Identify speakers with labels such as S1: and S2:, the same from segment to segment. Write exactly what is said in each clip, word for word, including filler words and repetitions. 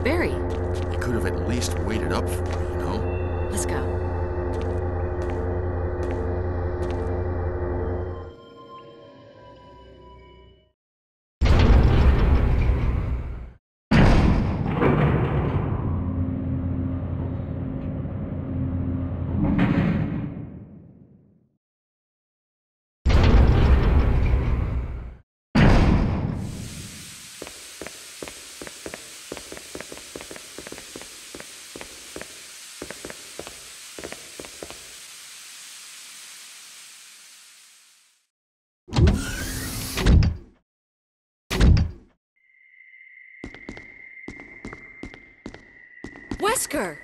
S1: Barry.
S2: You could have at least waited up for me, you know?
S1: Let's go. Wesker!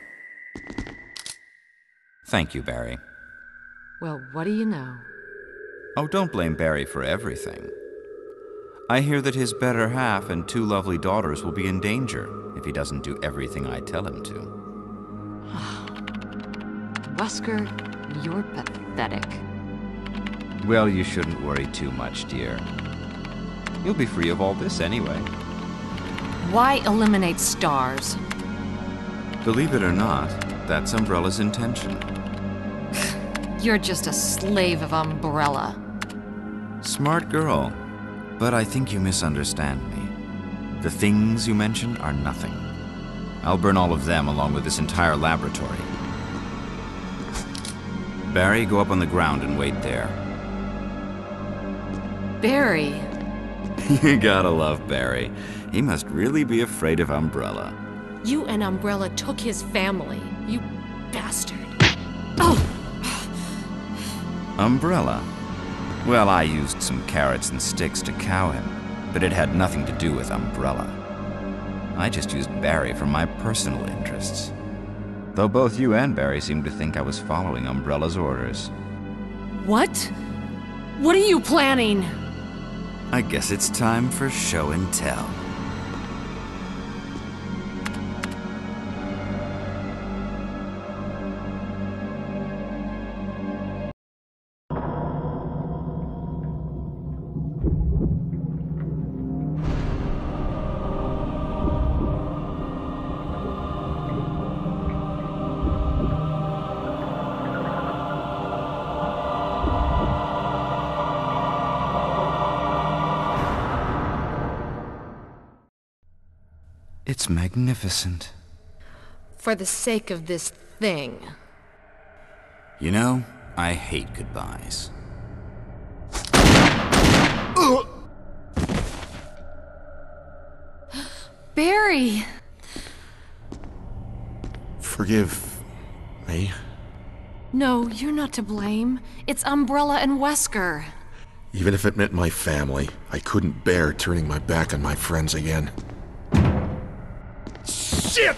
S3: Thank you, Barry.
S1: Well, what do you know?
S3: Oh, don't blame Barry for everything. I hear that his better half and two lovely daughters will be in danger if he doesn't do everything I tell him to.
S1: Wesker, you're pathetic.
S3: Well, you shouldn't worry too much, dear. You'll be free of all this anyway.
S1: Why eliminate stars?
S3: Believe it or not, that's Umbrella's intention.
S1: You're just a slave of Umbrella.
S3: Smart girl, but I think you misunderstand me. The things you mention are nothing. I'll burn all of them along with this entire laboratory. Barry, go up on the ground and wait there.
S1: Barry?
S3: You gotta love Barry. He must really be afraid of Umbrella.
S1: You and Umbrella took his family, you bastard. Oh!
S3: Umbrella? Well, I used some carrots and sticks to cow him, but it had nothing to do with Umbrella. I just used Barry for my personal interests. Though both you and Barry seem to think I was following Umbrella's orders.
S1: What? What are you planning?
S3: I guess it's time for show and tell. It's magnificent.
S1: For the sake of this thing.
S3: You know, I hate goodbyes.
S1: Barry!
S2: Forgive me.
S1: No, you're not to blame. It's Umbrella and Wesker.
S2: Even if it meant my family, I couldn't bear turning my back on my friends again. Shit!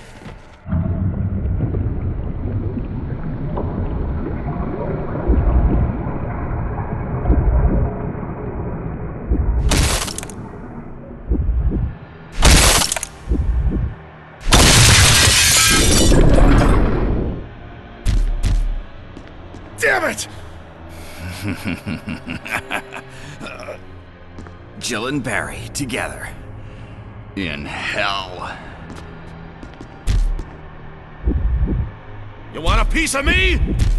S2: Damn it!
S3: Jill and Barry together. In hell.
S2: You want a piece of me?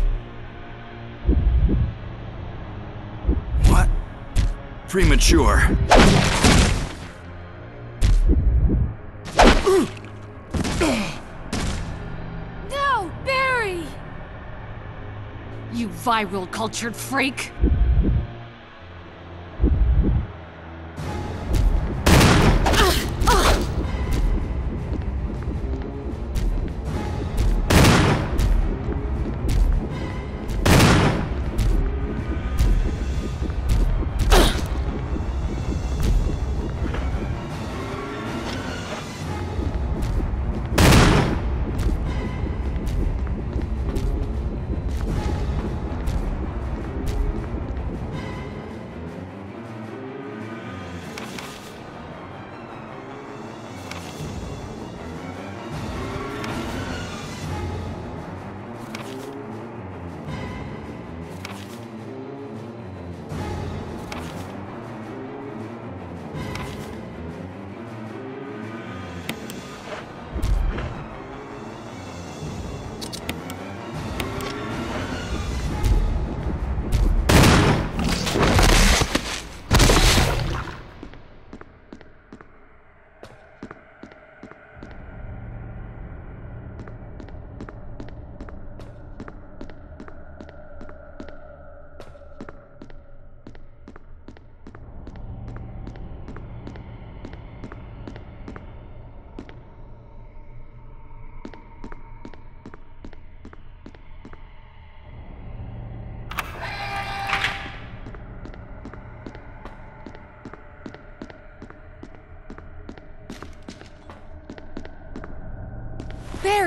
S3: What? Premature.
S1: No, Barry! You viral cultured freak!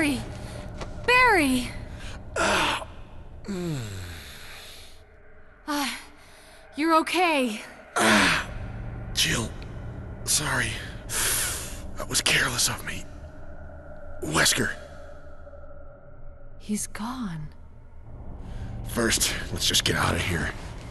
S1: Barry! Barry!
S2: Uh,
S1: uh, you're okay.
S2: Jill, sorry. That was careless of me. Wesker.
S1: He's gone.
S2: First, let's just get out of here.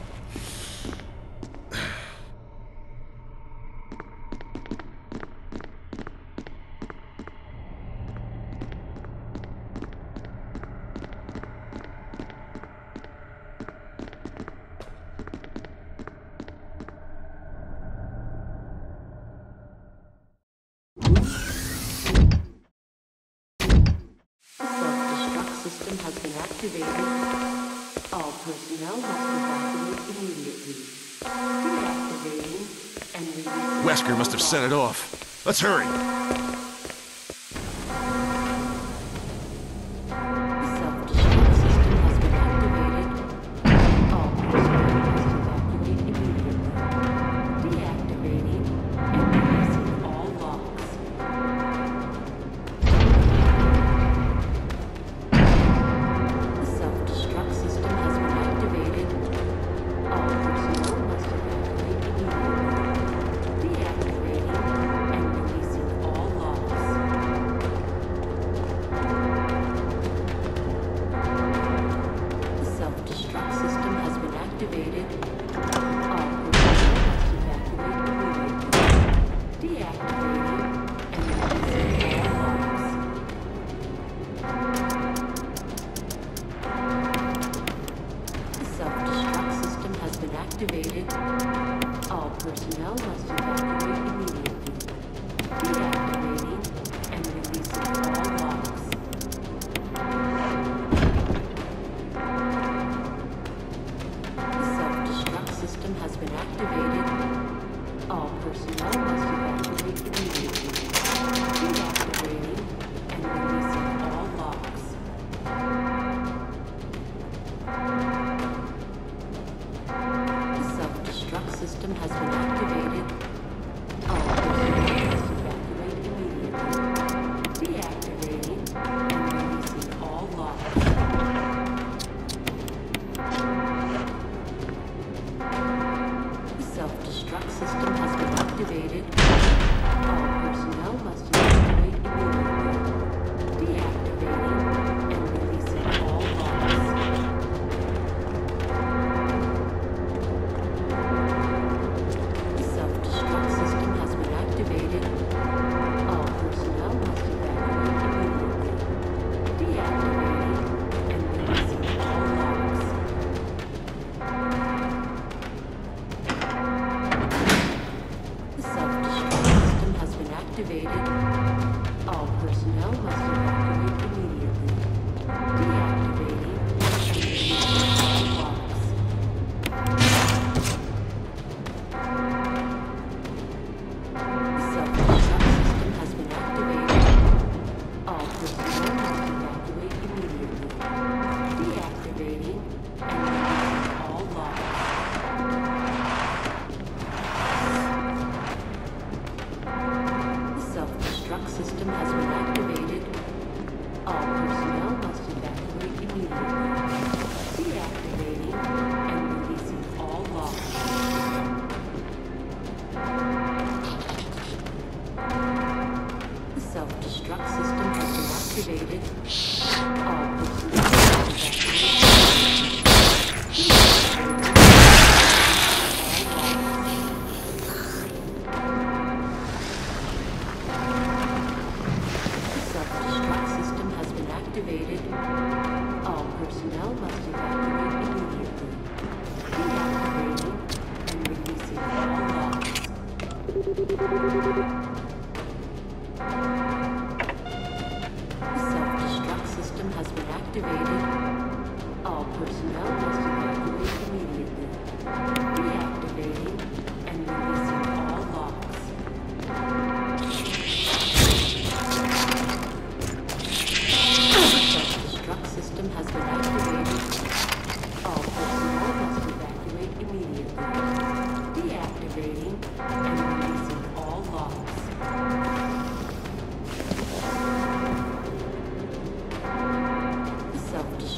S2: Wesker must have set it off. Let's hurry.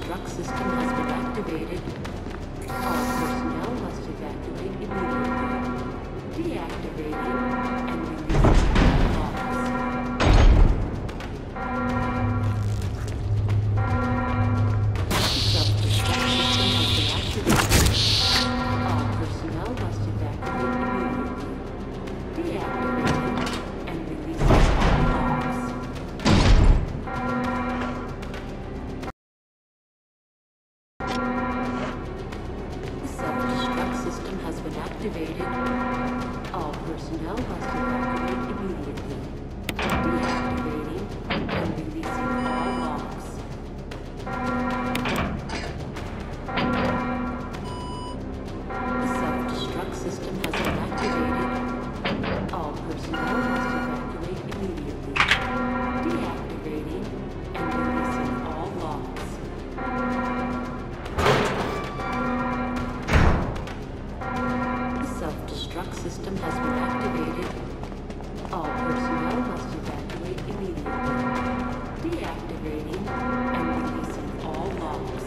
S4: self-destruct system has been activated. All personnel must evacuate immediately. Deactivating and releasing all logs. The self-destruct system has been activated. All personnel must evacuate immediately. Deactivating and releasing all logs. The self-destruct system has been activated. All personnel must evacuate immediately. Deactivating and releasing all logs. The self-destruct system has been activated. All personnel must evacuate immediately. Deactivating and releasing all logs. The self-destruct system has been activated. All personnel must evacuate immediately. Deactivating and releasing all logs.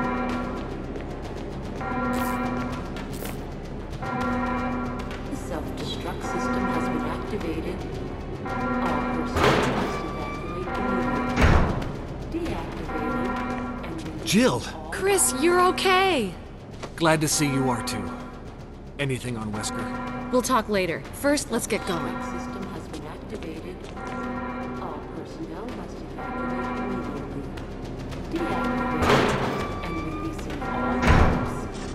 S4: The self-destruct system has been activated. All personnel must evacuate immediately. Deactivating and releasing
S5: Jill!
S4: all
S1: Chris, you're okay.
S5: Glad to see you are too. Anything on Wesker?
S1: We'll talk later. First, let's get going.
S4: system has been activated. All personnel must evacuate immediately. Deactivating and releasing all logs.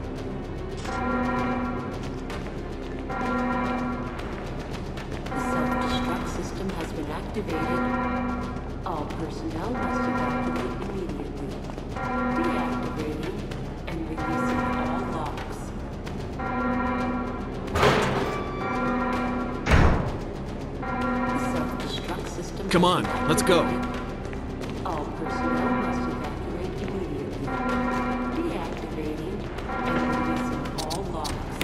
S4: The self-destruct system has been activated. All personnel must evacuate immediately. Deactivating and releasing all logs. The self-destruct system
S5: Come
S4: has
S5: on,
S4: been
S5: let's go.
S4: activated. All personnel must evacuate immediately. Deactivating and releasing all logs.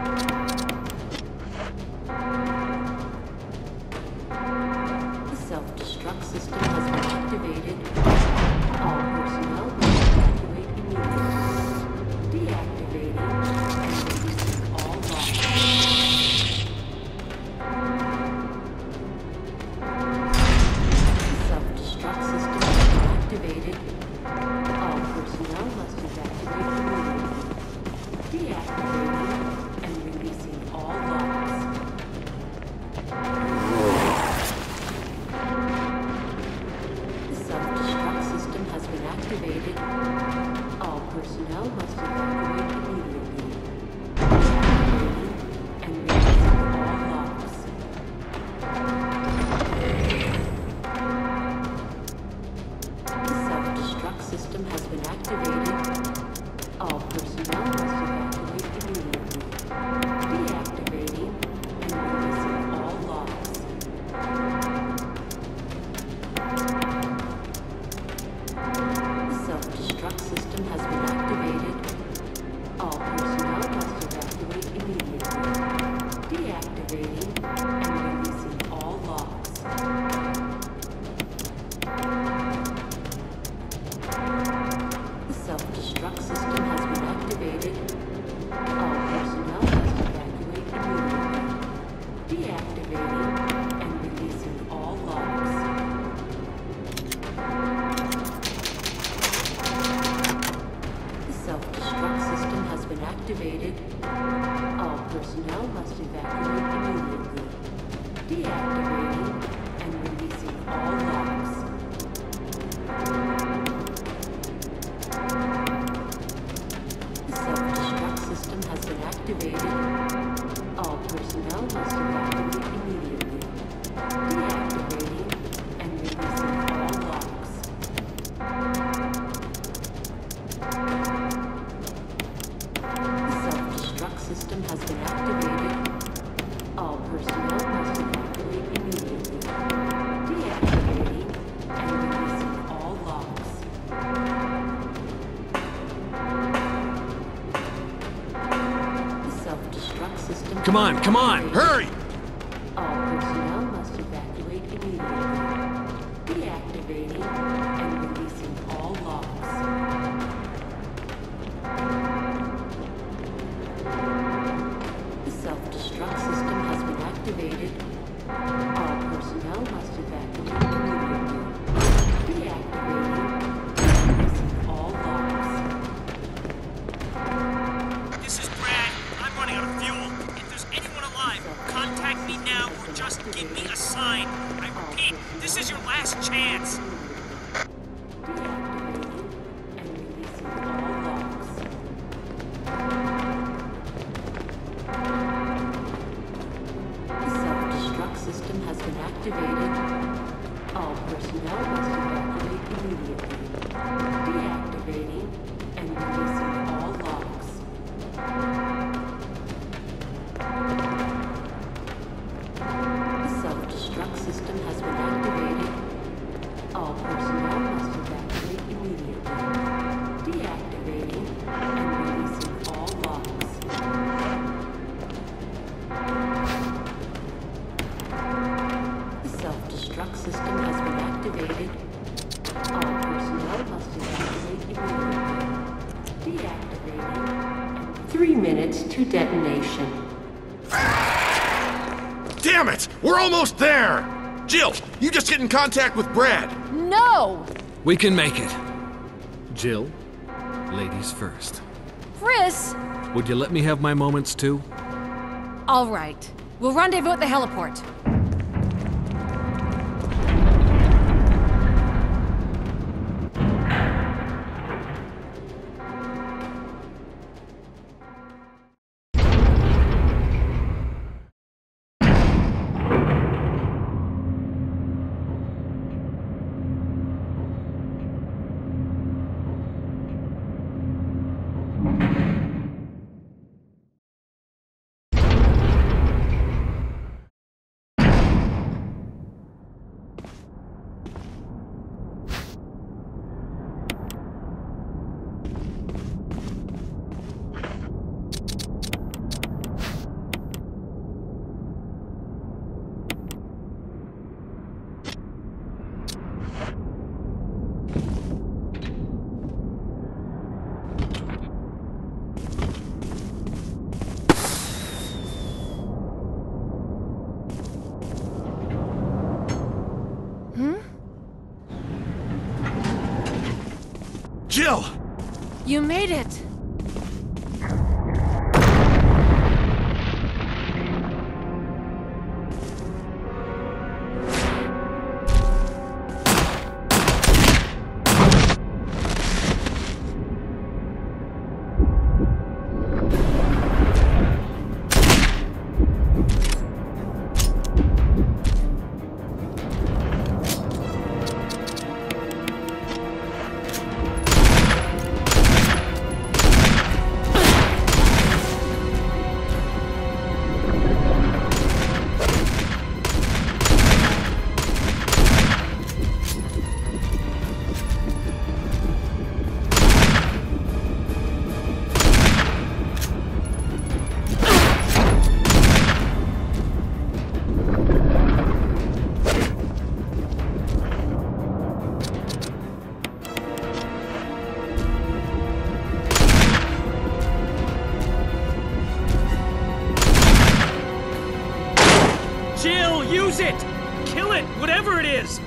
S4: The self-destruct system has been activated. All personnel must evacuate immediately. Deactivating and releasing all logs. The self-destruct system has been activated. All personnel must evacuate immediately. Deactivating and releasing all logs. The self-destruct system has been activated. All personnel must evacuate immediately. Deactivating and releasing all logs. The self-destruct system has been activated. All personnel must evacuate immediately. Deactivating and releasing all logs. The self-destruct system has been activated. All personnel must evacuate immediately. Deactivating and releasing all logs. The self-destruct system has been activated. All personnel must evacuate immediately. Deactivating and releasing all logs. The self-destruct system has been activated. All personnel must evacuate immediately. Deactivating and releasing all logs. The self-destruct system has been activated. All personnel must evacuate immediately. Deactivating and releasing all logs. The self-destruct system has been activated. All personnel must evacuate immediately. Deactivating and releasing all logs. The self-destruct system.
S5: Come on, come on, hurry!
S4: All personnel must evacuate immediately. Deactivating and releasing all logs. minutes to detonation.
S2: Damn it! We're almost there! Jill, you just get in contact with Brad.
S1: No!
S5: We can make it. Jill, ladies first.
S1: Chris!
S5: Would you let me have my moments too?
S1: All right. We'll rendezvous at the heliport.
S2: Jill!
S1: You made it!
S6: Jill, use it! Kill it, whatever it is!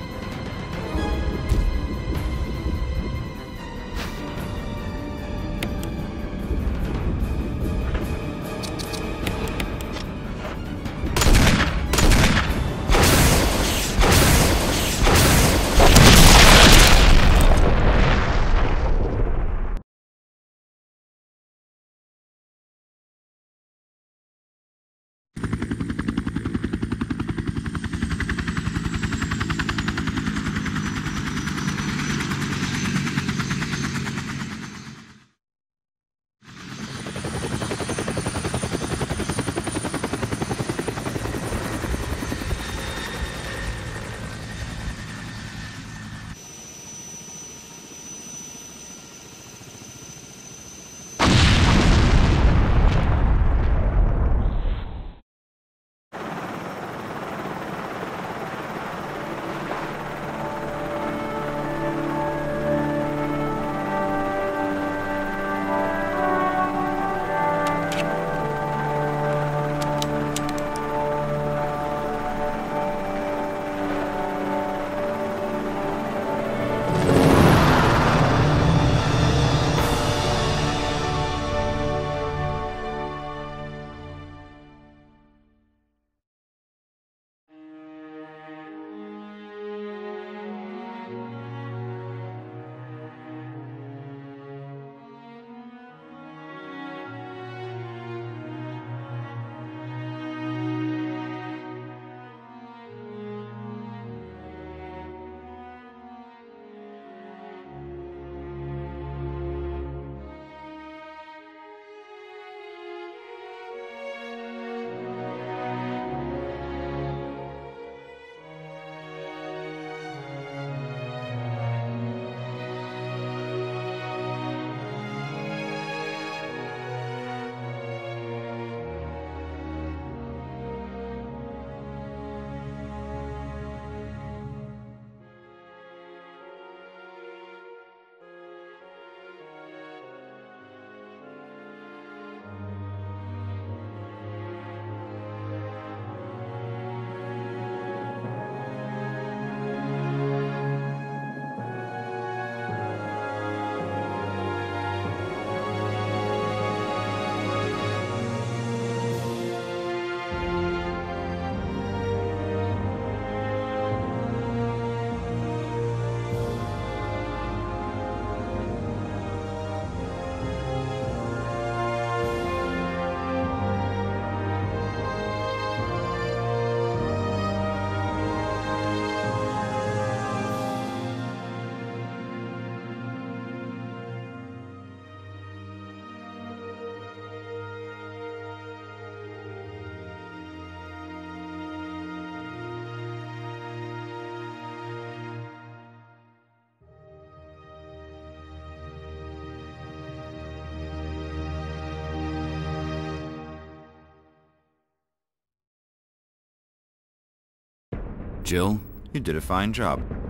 S3: Jill, you did a fine job.